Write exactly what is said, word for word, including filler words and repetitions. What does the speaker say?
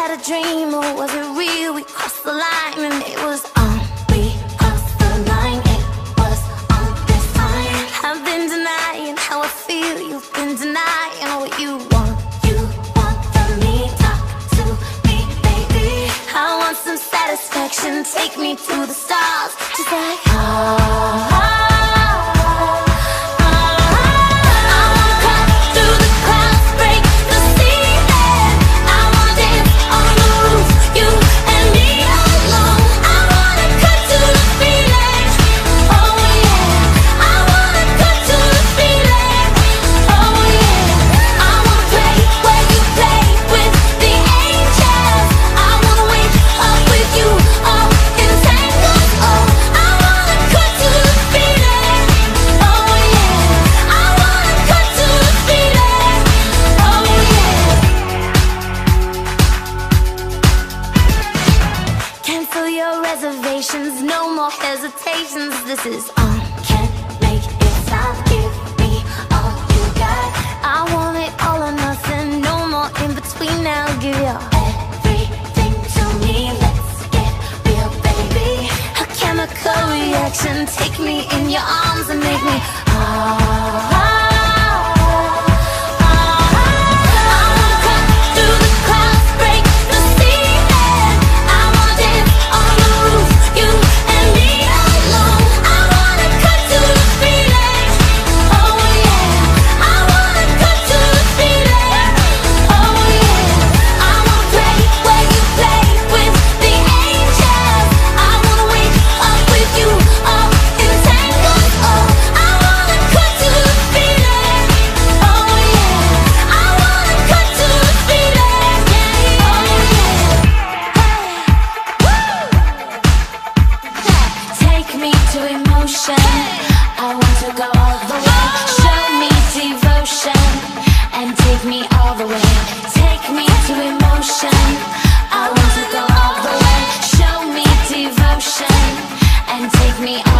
had a dream, or was it real? We crossed the line and it was on. We crossed the line, it was on this time. I've been denying how I feel, you've been denying what you want. You want from me, talk to me, baby. I want some satisfaction, take me to the stars, just like oh, oh. Reservations, no more hesitations. This is on. Can't make it stop. Give me all you got. I want it all or nothing. No more in between now. Give your everything to me. Let's get real, baby. A chemical reaction. Take me in your arms and make me oh, oh. I want to go all the way. Show me devotion and take me all the way. Take me to emotion. I want to go all the way. Show me devotion and take me all the way.